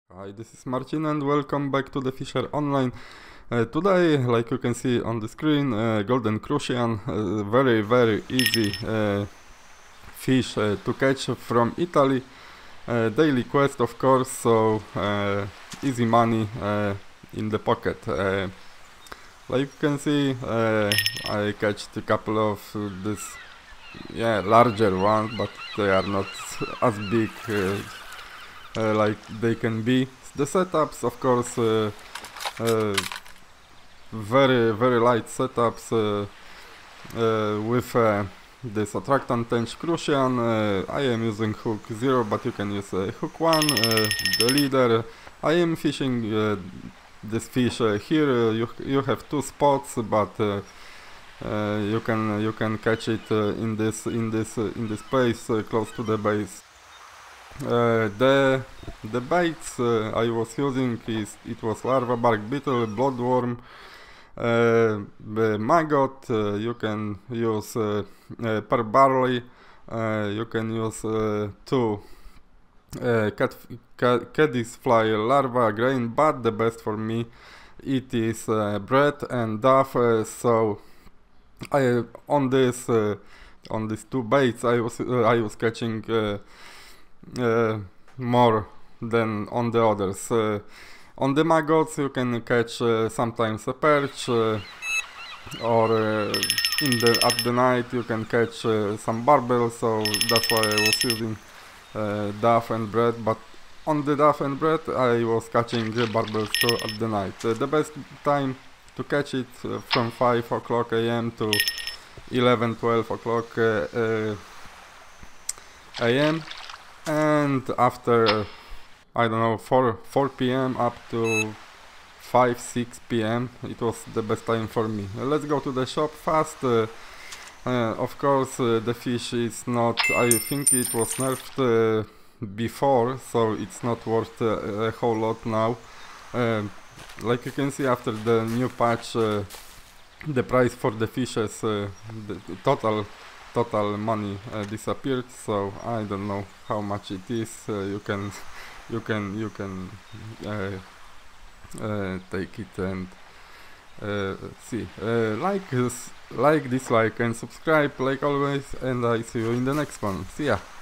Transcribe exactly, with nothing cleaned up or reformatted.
Hi, this is Marcin and welcome back to the Fisher Online. Uh, today, like you can see on the screen, uh, Golden Crucian, uh, very very easy uh, fish uh, to catch from Italy. Uh, daily quest, of course, so uh, easy money uh, in the pocket. Uh, like you can see, uh, I catched a couple of uh, this, yeah, larger ones, but they are not as big uh, uh, like they can be. The setups, of course, uh, uh, very very light setups uh, uh, with uh, this attractant tench Crucian. uh, I am using hook zero, but you can use uh, hook one, uh, the leader. I am fishing uh, this fish uh, here. Uh, you you have two spots, but uh, uh, you can you can catch it uh, in this in this uh, in this place uh, close to the base. Uh, the the baits uh, I was using is it was larva bark beetle, bloodworm, uh, the maggot. Uh, you can use uh, uh, per barley. Uh, you can use uh, two uh, cat, cat caddis fly larva grain, but the best for me it is uh, bread and duff. Uh, so I on this uh, on these two baits I was uh, I was catching Uh, Uh, more than on the others. Uh, on the maggots you can catch uh, sometimes a perch, uh, or uh, in the at the night you can catch uh, some barbel, so that's why I was using uh, duff and bread. But on the duff and bread I was catching uh, barbels too at the night. Uh, the best time to catch it uh, from five o'clock a m to eleven twelve o'clock uh, uh, a m and after uh, I don't know four four p m up to five six p m it was the best time for me. Uh, let's go to the shop fast. Uh, uh, of course uh, the fish is not, I think it was nerfed uh, before, so it's not worth uh, a whole lot now. Uh, like you can see, after the new patch uh, the price for the fishes, uh, the total total money uh, disappeared, so I don't know how much it is. Uh, you can you can you can uh, uh, take it and uh, see. Uh, like this, like dislike and subscribe like always, and I see you in the next one. See ya.